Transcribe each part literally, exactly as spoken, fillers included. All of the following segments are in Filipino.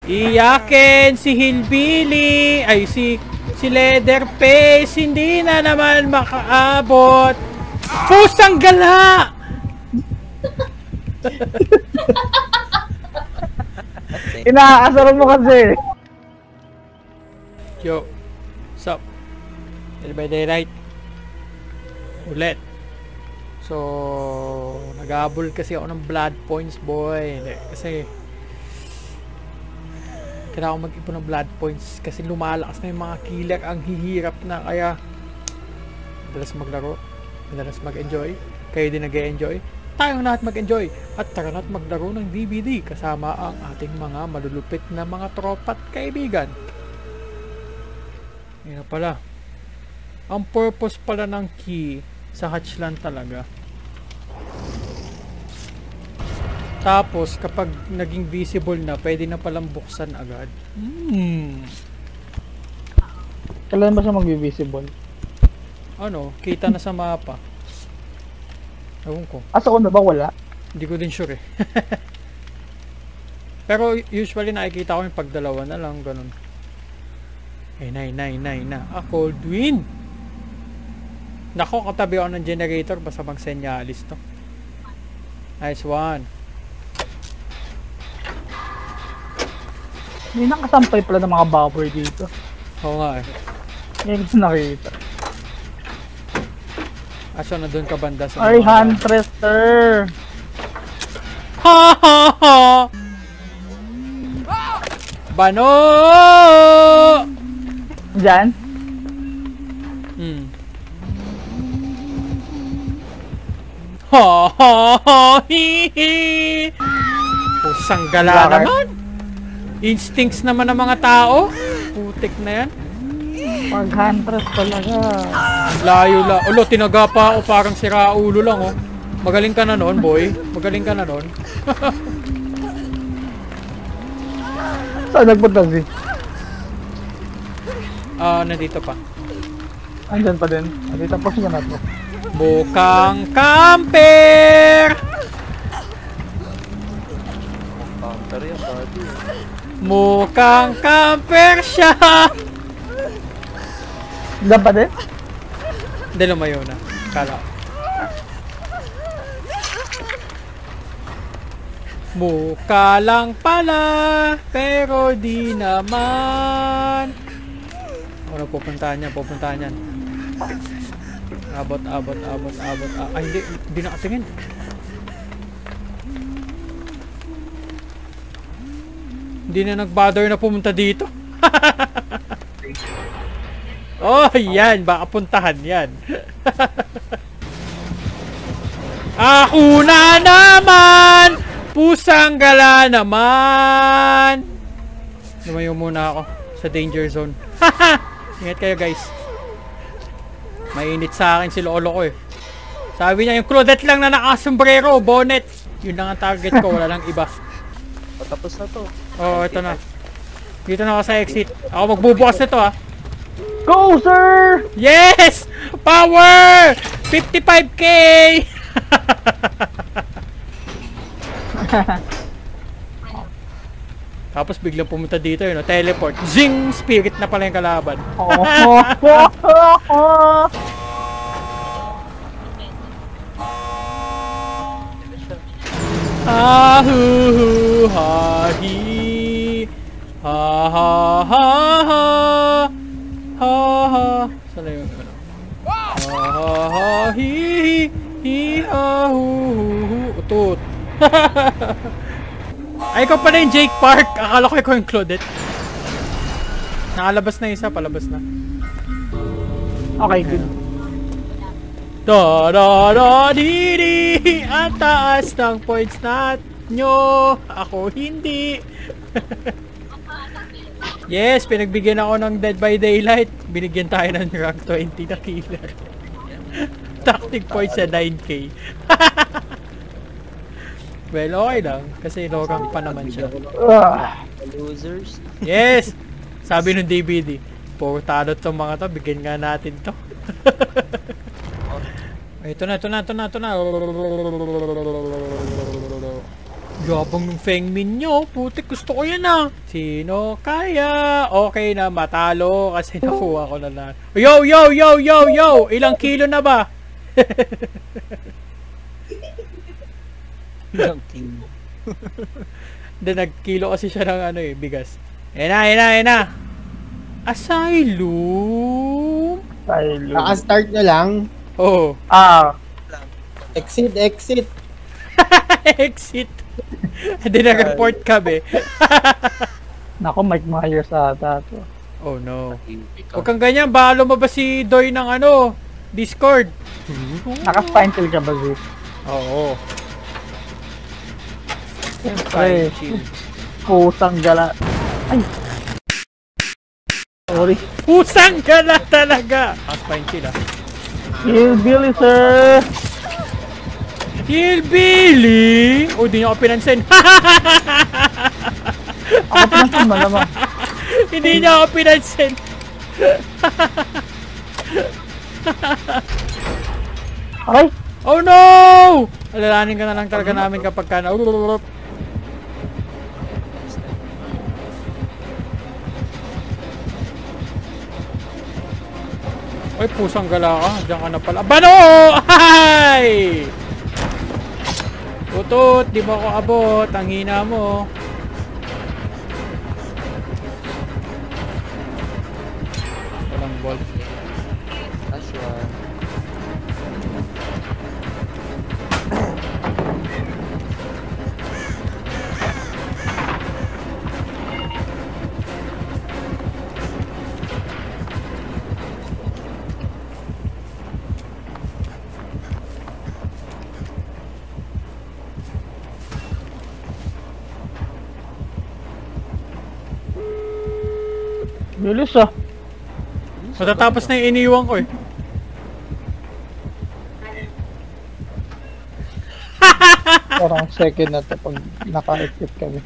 Iyakin si Hillbilly. Ay, si, si Leatherface. Hindi na naman makaabot. Pusang gala! Inaasar mo kasi. Yo. Sup? Dead by Daylight. Ulit. So, nag-aabol kasi ako ng blood points, boy. Kasi, kailangan ko mag-ipon ng blood points kasi lumalakas na yung mga killer. Ang hihirap na, kaya madalas maglaro, madalas mag-enjoy. Kayo din nag-enjoy. Tayong lahat mag-enjoy. At tara na't maglaro ng D V D kasama ang ating mga malulupit na mga tropa at kaibigan. Yan pala. Ang purpose pala ng key sa hatch lang talaga. Tapos kapag naging visible na, pwede na palang buksan agad. Hmm. Kailan ba siya mag-visible? Ano, kita na sa mapa. Ewan ko. Asa ko na ba wala? Hindi ko din sure eh. Pero usually nakikita ko yung pagdalawa na lang, ganun. Eh, nay, nay, nay, na. Ah, cold wind! Nako, katabi ako ng generator, basta mag-senyalis to. Nice one. Hindi nakasampay pala ng mga bobber dito. Oo nga eh. Ngayon ko nakita. Aso na doon ka banda sa... Ay, Huntress, sir! Ha ha ha! Bano! Diyan? Hmm. Ha ha ha! Hi hi! Pusang gala naman! Instincts naman ng mga tao. Putik na yan. Pag Huntress talaga. Layo la. Ulo, tinaga pa ako, parang siraulo lang oh. Magaling ka na nun, boy. Magaling ka na nun. Saan nagpunta si? Ah, uh, nandito pa. Andyan pa din. Nandito pa siya na to. Bukang camper! Camper yan, buddy. Mukhang camper siya! Diyan pa din? Hindi, lumayo na. Kala. Mukha lang pala, pero di naman. Ano pupuntahan niya? Pupuntahan niyan. Abot, abot, abot, abot. Ah, ay, hindi. Hindi nakatingin. Hindi na nag-bother na pumunta dito. Oh, yan. Baka puntahan yan. Ako na naman! Pusang gala naman! Lumayo muna ako sa danger zone. Ingat kayo, guys. Mainit sa akin si Lolo ko eh. Sabi niya, yung Claudette lang na nakasombrero, bonnet. Yun lang ang target ko, wala lang iba. Patapos na to. Oo, oh, ito na. Dito na ako sa exit. Ako magbubukas nito ah. Go, sir! Yes! Power! fifty-five K! Tapos biglang pumunta dito yun, no? Teleport. Zing! Spirit na pala yung kalaban. Ah, hu, hu, ha, hi. Ha, ha, ha, ha. Ha, ha. Saan na yun? Ha, ha, ha, hi, hi. Hi, ha, hu, hu, hu. Utot. Ay, ikaw pala yung Jake Park. Akala ko ikaw yung Claudette. Nakalabas na isa, palabas na. Okay, good. Da da da di di. Ang taas ng points nat nyo. Ako hindi. Yes, pinagbigyan ako ng Dead by Daylight. Binigyan tayo ng rank twenty na killer. Tactic points sa nine K. Well, okay lang. Kasi low rank pa naman siya. Losers. Yes! Sabi ng D V D, puro talo tong mga to. Bigyan nga natin to. Ito na, ito na, ito na, ito na. Yabang ng Fengmin nyo. Putik, gusto ko yan ah. Sino kaya? Okay na, matalo kasi nakuha ko na lahat. Yo, yo, yo, yo, yo! Ilang kilo na ba? Ilang kilo. Hindi, nagkilo kasi siya ng ano eh, bigas. Ayan na, ayan na, ayan na. Asylum. Asylum. Naka-start na lang. Oh. Ah, Exit, exit. Exit. Hindi na-report ka be. nako, Mike Myers ata to. Oh no. Huwag kang ganyan, baka lumabas si Doy ng ano, Discord. Naka-spine kill ka ba, Zeus? Oo. Siyempre, Chill. pusang gala. Ay! Sorry. Pusang ka na talaga! Ah, spine chill ah. Hillbilly, sir! Hillbilly! O, di niyo ako pinansin. Ako pinansin mo naman. Hindi niya ako pinansin. Okay. Oh no! Alalahanin ka na lang talaga namin kapag ka na... Ay, pusang gala ka. Diyan ka na pala. Bano! Ay! Tutut, di mo ako abot. Ang hina mo. Walang ball. Last one. Bilis ah. Matatapos na yung iniwan ko eh. Parang second na to pag naka-exit kami.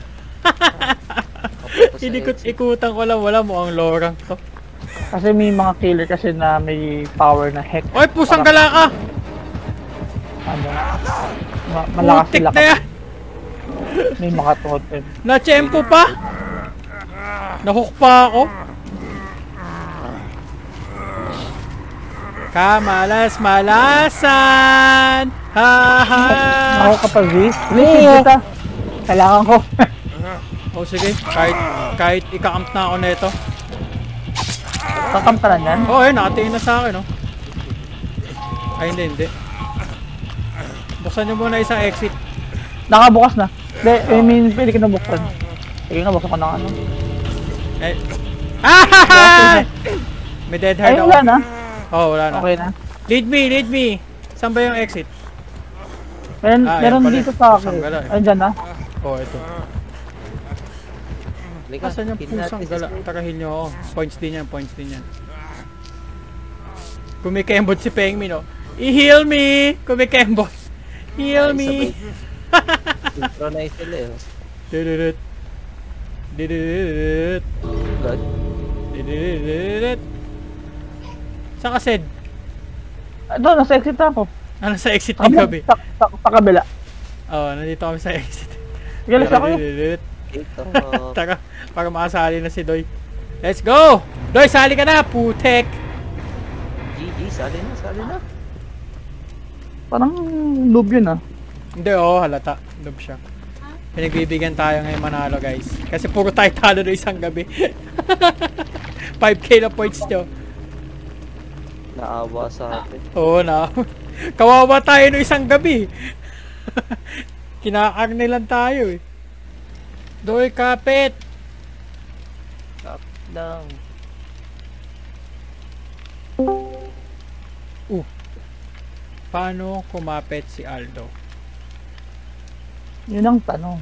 Inikot-ikutan ko lang. Wala mo ang lorang to. Kasi may mga killer kasi na may power na heck. Oy, pusang gala ka! Ano? Ma malakas Putik sila na yan! kasi may mga totem. Na-tempo pa! Nahook pa ako. Kamalas-malasan! Ha ha! Ako kapag Zeus. Oo. Listen kita. Kailangan ko. Oh sige, kahit, kahit ika-camp na ako neto. Kakamp ka lang yan. Oh, eh, nakatingin na sa akin, oh. Ay, hindi, hindi. Buksan nyo muna isang exit. Nakabukas na. Hindi, I mean, pwede ka na buksan. Sige nga, buksan ko na ano. Eh. Ah! May dead Ay, heart wala ako. na. Oh, wala na. Okay na. Lead me, lead me. Saan ba yung exit? Meron, Ah, meron yan pala. dito sa akin. Pusang gala eh. Ay, dyan na. Oh, ito. Asan yung pusang gala? Takahil nyo ako. Points din yan, points din yan. Kumikembot si Pengmin, oh. I-heal me! Kumikembot. Heal me! Synchronize sila eh. Dididit. Dididit. Blood. Dididit. Saan ka, Sed? Ah, doon, nasa exit na ako. Ano sa exit Sa, ng gabi? sa, sa, sa kabila. Oo, oh, nandito kami sa exit. Galis ako eh. Dididit. Ito. Taka, para makasali na si Doy. Let's go! Doy, sali ka na, putek! G G, sali na, sali na. Parang noob yun ah. Hindi, oh, halata. Noob siya. Pinagbibigyan tayo ngayon manalo, guys. Kasi puro tayo talo na isang gabi. five K na points nyo. Naawa sa atin. Oo na. Kawawa tayo no isang gabi. Kinakarnilan tayo eh. Doy, kapit! Up down. Uh. Paano kumapit si Aldo? Yun ang tanong.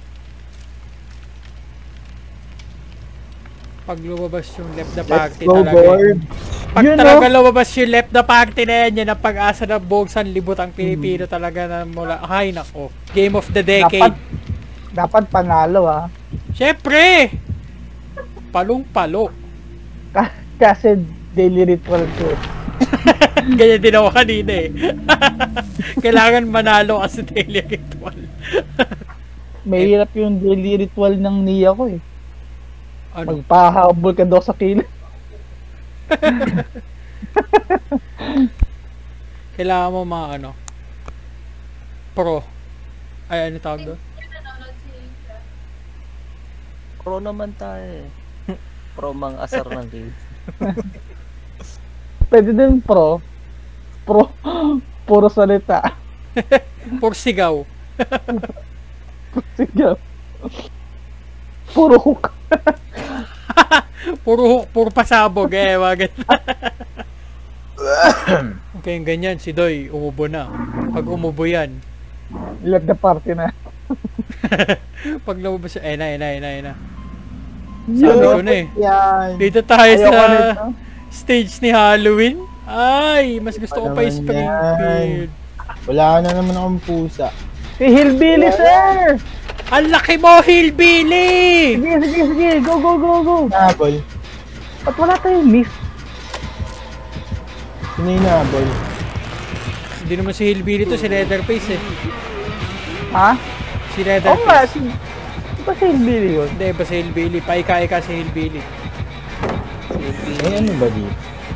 Pag lumabas yung left the Let's party go, talaga. board. Pag Yun, talaga lumabas yung left the party na yan, yan ang pag-asa ng buong sanlibutan Pilipino talaga na mula. Ay nako. Game of the decade. Dapat, dapat panalo ah. Siyempre! Palong-palo. Ka- Kasi daily ritual ko. Ganyan din ako kanina eh. Kailangan manalo kasi daily ritual. Mahirap yung daily ritual ng Nia ko eh. Ano? Magpahabol ka daw sa kill. Kailangan mo mga ano? Pro. Ay, ano tawag doon? Pro naman tayo eh. Pro mang asar ng game. Pwede din pro. Pro. Puro salita. Puro sigaw. Sige. Puro hook. Puro hook, puro pasabog eh, wag. Okay, yung ganyan, si Doy, umubo na. Pag umubo yan, Let the party na. pag lumabas siya, eh na, eh na, eh na, eh na. Sabi ko na eh. Yan. Dito tayo Ayoko sa nito. stage ni Halloween. Ay, mas gusto ko pa yung Ano naman Springfield. Wala na naman akong pusa. Si Hillbilly, sir! Ang laki mo, Hillbilly! Sige, sige, sige. Go, go, go, go. Nabol. Ba't wala tayong miss? Sino yung nabol? Hindi naman si Hillbilly to, si Leatherface eh. Ha? Si Oo nga, Leatherface. si... Di ba si Hillbilly yun? Hindi, ba si Hillbilly? Paika-ika si Hillbilly. Eh, ano ba di?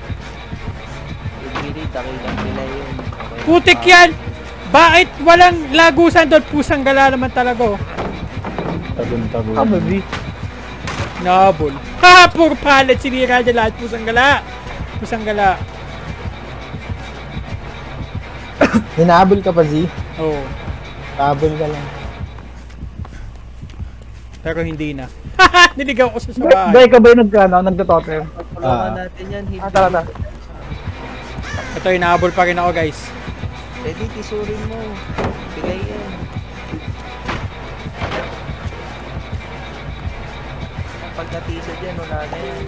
Hindi, dakilang nila yun. Okay. Putik yan! Bakit walang lagusan doon? Pusang gala naman talaga oh. Tagun-tagun. Ah, baby. Nabol. Ha! Puro palet! Sinira niya lahat. Pusang gala. Pusang gala. Hinabol ka pa, Z? Oo. Oh. Habol ka lang. Pero hindi na. Haha! Niligaw ko sa sabay. Dahil ka ba yung nagkano, nagtototem? Tulungan Ah. natin yan. Hindi. Ah, tara, tara. Ito, inaabol pa rin ako guys. Ready, tisurin mo. Bigay yan. Pag natisa dyan, wala na yan.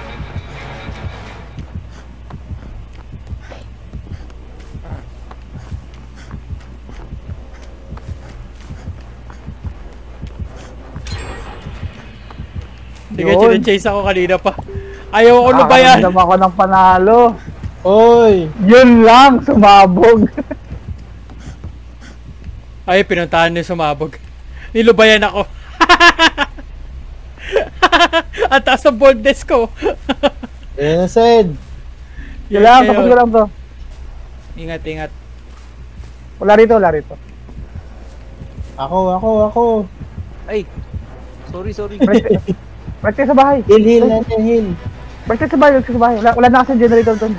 Hindi ka Yun. chase ako kanina pa. Ayaw ko na ba yan? Nakakaramdam ako ng panalo. Oy! Yun lang, sumabog. Ay, pinuntahan niya sumabog. Nilubayan ako. At taas ng boldness ko. Ayan na, Sed. Yun lang, tapos ko lang to. Ingat, ingat. Wala rito, wala rito. Ako, ako, ako. Ay! Sorry, sorry. Break tayo sa bahay. Heal, heal natin, heal. Break tayo sa bahay, break tayo sa bahay. Wala, wala na kasi generator doon.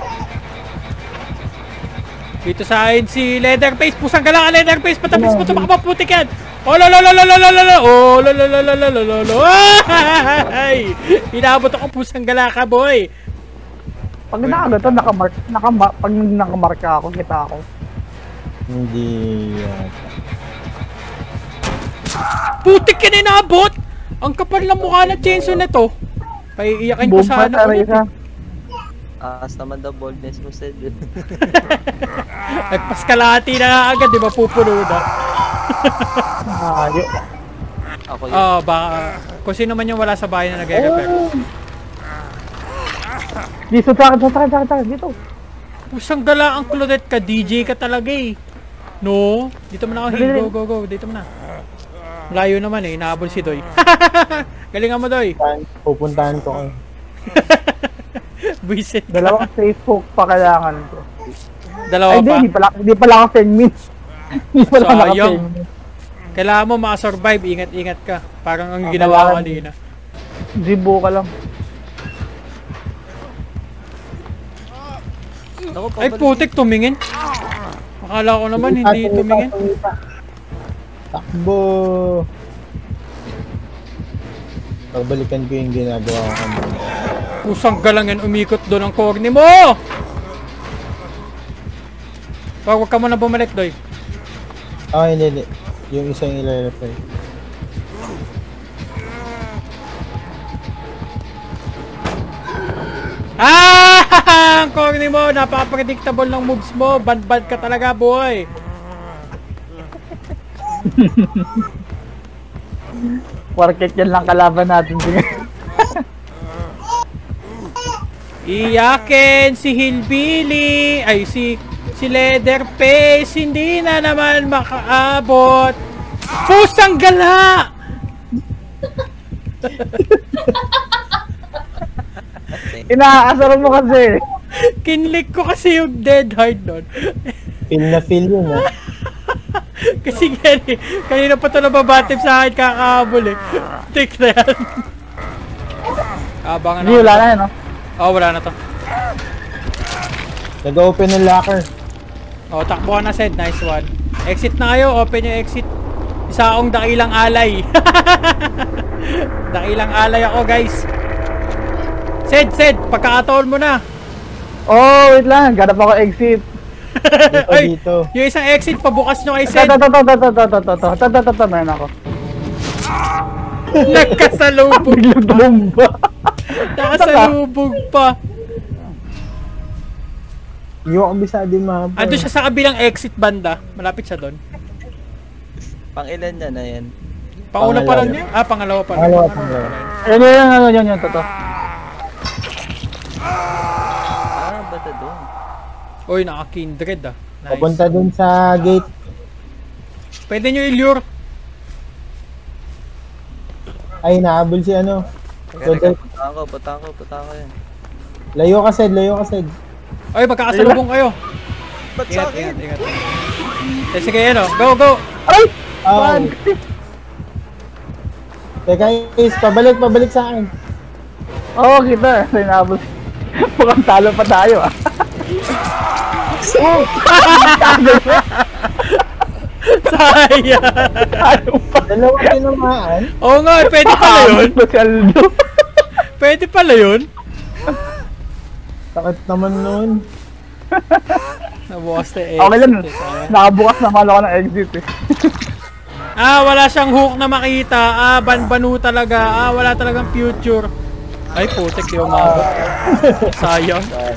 Dito sa akin si Leatherface. Pusang gala ka, Leatherface. Patapos mo tumakbo, putik yan. Oh, lo, lo, lo, lo, lo, lo, lo, lo. Oh, lo, lo, lo, lo, lo, lo, lo, lo. Ay! Inabot ako, pusang gala ka, boy. Pag nakagato, nakamark, nakamark, pag nakamark ka ako, kita ako. Hindi yata. Putik yan inabot! Ang kapal ng mukha na chainsaw na to. Paiiyakin ko Boom pa, sana ulit. Teresa. Aas naman daw boldness mo, Sed. Nagpaskalati na nga agad, di ba pupuno na? Ah, yun. Ako yun. Ah, baka kung sino man yung wala sa bahay na nagre-repair. Dito, sa akin, sa akin, sa akin, sa akin, dito. Pusang gala ang Claudette ka, D J ka talaga eh. No, dito mo na ako, Dali, go, go, go, dito mo na. Layo naman eh, inaabol si Doy. Galingan mo, Doy. Pupuntahan- Pupuntahan ko kayo. Buisit ka. Dalawang safe hook pa kailangan ko. Dalawa Ay, hindi, pa. hindi pala, hindi pala ako ten minutes. Hindi pala ako Sayang. ten minutes. Kailangan mo makasurvive, ingat-ingat ka. Parang ang ginawa ko kailangan- kanina. Zibo ka lang. Naku, Ay, pabalik. putik, tumingin. Akala ko naman, hindi Tumipa, tumingin. tumipa. Takbo! Pagbalikan ko yung ginagawa ko kanina. Pusang galang yan, umikot doon ang corny mo! Wag, wag ka muna bumalik, Doy. Ah, hindi, hindi. Yung isa yung ilalapay. Ah! Ang corny mo! Napaka-predictable ng moves mo! Bad-bad ka talaga, boy! Market yan lang kalaban natin. Iyakin si Hillbilly! Ay, si... Si Leatherface! Hindi na naman makaabot! Pusang gala! Inaasar mo kasi. Kinlik ko kasi yung dead hard nun. Feel na feel yun ah. Kasi gani, kanina pa ito nababatip sa akin kakahabol eh. Tik na yan. Abangan Hindi, wala na yan, no? Oh, wala na to. Nag-open ng locker. Oh, takbo ka na, Sed. Nice one. Exit na kayo. Open yung exit. Isa akong dakilang alay. Dakilang alay ako, guys. Sed, Sed, pagkakataon mo na. Oh, wait lang. Ganap ako exit. Dito, Ay, dito. yung isang exit, pabukas nyo kay Ito, Sed. ito, ito, ito, ito, ito, ito, ito, ito, ito, ito, meron ako. Nagkasalubog. Biglang bomba. Nakasalubog pa. Hindi ko kabisa din mga Ando siya sa kabilang exit banda. Malapit siya doon. Pang ilan niya na yan? Panguna pa lang Pangalawa. niya? Ah, pangalawa pa lang. Pangalawa, pangalawa. Yan, yan, yan, yan, yan, yan, totoo. Ah, bata doon. Uy, naka-kindred ah. Nice. Papunta dun sa gate. Pwede nyo i-lure. Ay, naabol si ano. Teka, teka, putang ko, putang ko, putang ko yan. Layo ka, Sed. Layo ka, Sed. Ay, magkakasalubong kayo. Ba't sa Ingat, akin? ingat, ingat. Eh, sige, ano. Go, go. Ay! Oh. Bad. Teka, Ace. Pabalik, pabalik sa akin. Oo, oh, kita. Sinabos. Mukhang talo pa tayo, ah. Sayang. Talo pa. Dalawa tinamaan. Oo nga, pwede pala yun. Ano si Aldo? Pwede pala yun. Sakit naman nun. Nabukas na exit. Okay lang. eh, sayang. Nakabukas naman ako ng exit, eh. Ah, wala siyang hook na makita. Ah, ban-banu talaga. Ah, wala talagang future. Ay, putek, di umabot. Sayang.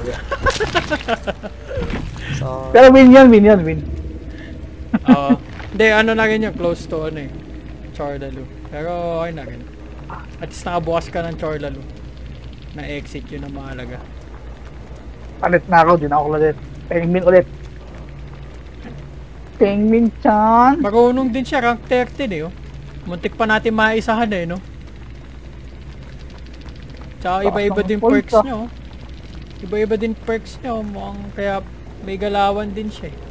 So, Pero win yan, win yan, win. Oo. Hindi, ano na rin yun. Close to ano eh. Chordalu. Pero, okay na rin. At least nakabukas ka ng Chordalu. Na exit yun ang mahalaga. Palit na ako, di na ako ulit. Pengmin ulit. Pengmin chan. Marunong din siya, rank thirteen eh. Oh. Muntik pa natin maisahan eh, no? Tsaka iba-iba din perks Points, ah. niya, oh. Iba-iba din perks niya, oh. Mukhang kaya may galawan din siya eh.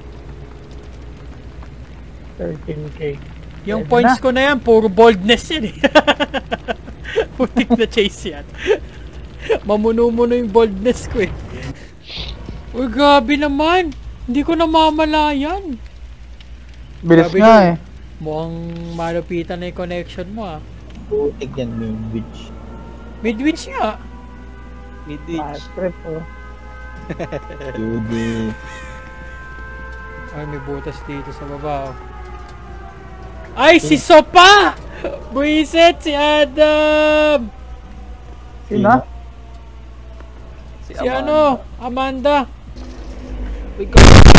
thirteen K. Yung Pwede points na. ko na yan, puro boldness yan eh. Putik na chase yan. Mamuno-muno yung boldness ko eh. Uy, grabe naman. Hindi ko namamalayan. Bilis Grabe nga, yun. eh. Mukhang malupitan na yung connection mo ah. Putik yan, main bitch. Midwinch nga. Ah, mid-ditch. trip, oh. Judy. Ay, may butas dito sa baba oh. Ay, si Sopa! Buisit, si Adam! Sino? Si, Si Amanda. ano? Amanda. Uy, ka-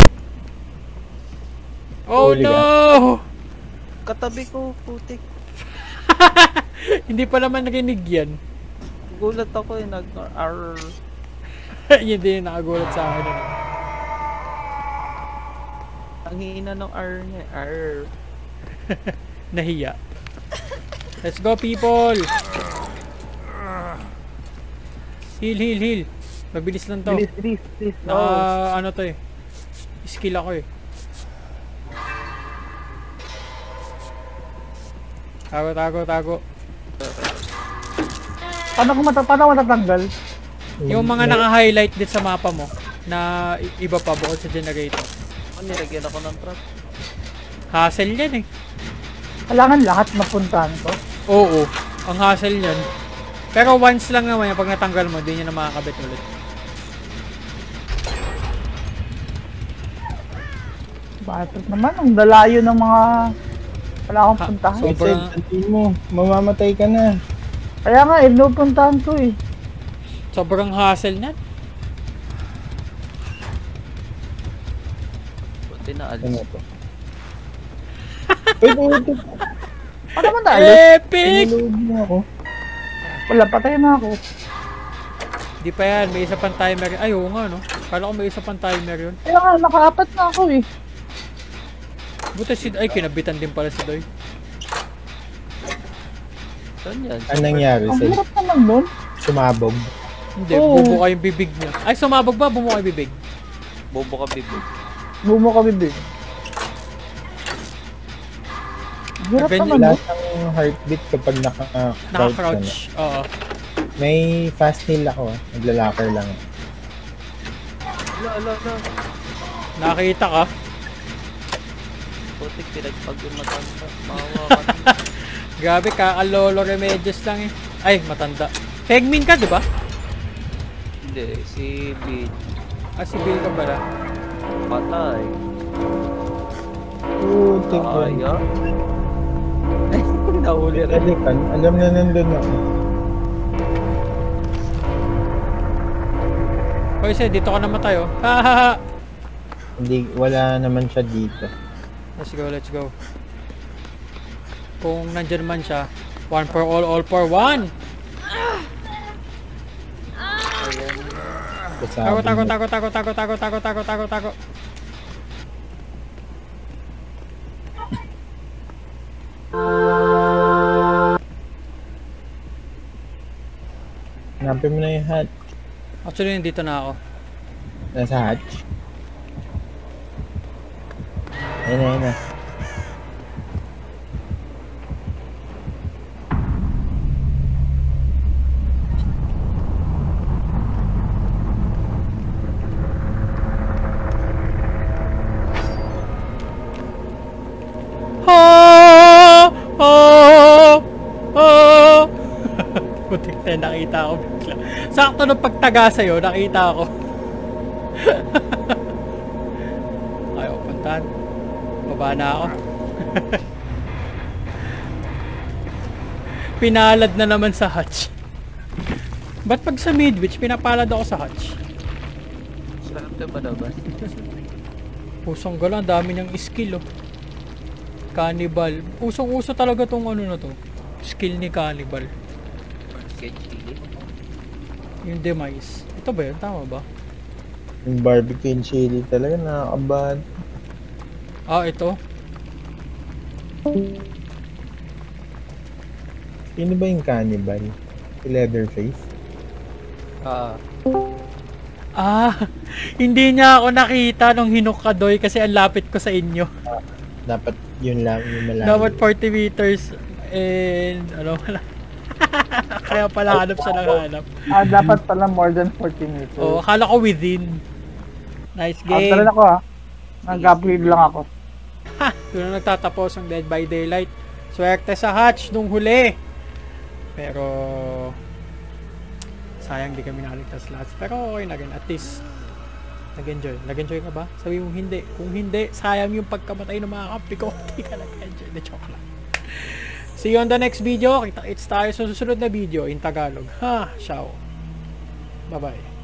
Oh Huli ka. no! katabi ko, putik. Hindi pa naman narinig yan. Gulat ako eh, nag-ar... Yun din yung nakagulat sa akin. Ano. Ang hina ng R niya, R. Nahiya. Let's go, people! Heal, heal, heal. Mabilis lang to. Bilis, bilis, bilis. Na, Oh. ano to eh. Skill ako eh. Tago, tago, tago. Paano ko mata paano ko matatanggal? Yung mga naka-highlight din sa mapa mo na i- iba pa bukod sa generator. Oh, nilagyan ako ng trap. Hassle yan eh. Kailangan lahat mapuntahan ko. Oo, ang hassle yan. Pero once lang naman yung pag natanggal mo, di nyo na makakabit ulit. Bakit naman? Ang dalayo ng mga... Wala akong Ha, puntahan. so- Wait, Sed, Sobrang- tantiin mo. Mamamatay ka na. Kaya nga, eh, pinupuntahan ko eh. Sobrang hassle na. Buti na Ano alis. to? Wait, wait, wait. Paano man tayo? Epic! Pinulog mo ako. Wala, patay na ako. Di pa yan, may isa pang timer. Ay, oo nga no. Kala ko may isa pang timer yun. Kaya nga, nakaapat na ako eh. Buti si... Ay, kinabitan din pala si Doy. Saan yan? Anong nangyari Ang sa'yo? hirap naman nun. Sumabog. Hindi, Oo. bumuka yung bibig niya. Ay, sumabog ba? Bumuka yung bibig. Bobo ka, bibig. Bumo ka, bibig. Ang hirap Aven- naman Wala nun. siyang heartbeat kapag naka-crouch. Naka-crouch. Oo. May fast heal ako ah. Naglalakar lang. Ala, ala, ala. Nakita ka? Putik, pinagpag yung matanda. Mawa ka. Grabe, kakalolo remedios lang eh. Ay, matanda. Fegmin ka, di ba? Hindi, si Beat. Ah, si Bill ka pala. Patay. Putik yun. Kaya? Nahuli rin. Pelican, alam na nandun ako. Hoy, Sir, dito ka namatay oh. Ha ha ha. Hindi, wala naman siya dito. Let's go, let's go. Kung nandyan man siya, one for all, all for one. Tago, Kasabi tago, mo. tago, tago, tago, tago, tago, tago, tago, tago. Hanapin mo na yung hat. Actually, nandito na ako. Nasa hatch. Ayun na, ayun na. Ha! Ha! Ha! Putik na, nakita ako bigla. Sakto nung pagtaga sa'yo, nakita ako. Ayaw, puntahan. Baba na ako. Pinalad na naman sa hatch. Ba't pag sa midwich, pinapalad ako sa hatch? Sarap na ba naman? Pusong gala, ang dami niyang skill oh. Cannibal. Usong-uso talaga tong ano na to. Skill ni Cannibal. Sketch chili. Yung demise. Ito ba yun? Tama ba? Yung barbecue and chili talaga nakakabad. Ah, ito. Sino ba yung cannibal? Si Leatherface? Ah, Ah, hindi niya ako nakita nung hinok ka, Doy, kasi ang lapit ko sa inyo. Dapat yun lang, yung malayo. Dapat forty meters and ano wala. Kaya pala hanap siya ng hanap. Ah, dapat pala more than forty meters. Oh, akala ko within. Nice Ah, game. tara na ako ah. Nag-upgrade lang ako. Ha! Doon na nagtatapos ang Dead by Daylight. Swerte sa hatch nung huli. Pero sayang di kami nakaligtas lahat. Pero okay na rin. At least nag-enjoy. Nag-enjoy ka ba? Sabi mo hindi. Kung hindi, sayang yung pagkamatay ng mga kampi ko. Hindi ka nag-enjoy. The joke lang. See you on the next video. Kita-kits tayo sa susunod na video in Tagalog. Ha! Ciao. Bye-bye.